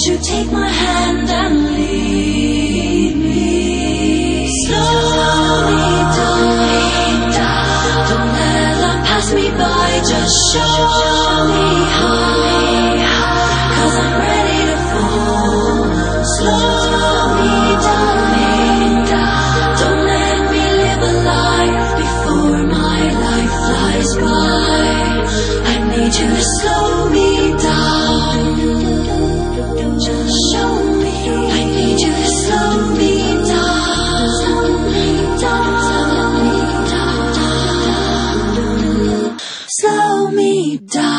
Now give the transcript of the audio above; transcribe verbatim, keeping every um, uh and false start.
you take my hand and lead me? Slow me down, don't let life pass me by. Just show me how, 'cause I'm ready to fall. Slow me down, don't let me live a life before my life flies by. I need you to slow me down. Just show me. I need you to slow me down. Slow me down. Slow me down. Slow me down.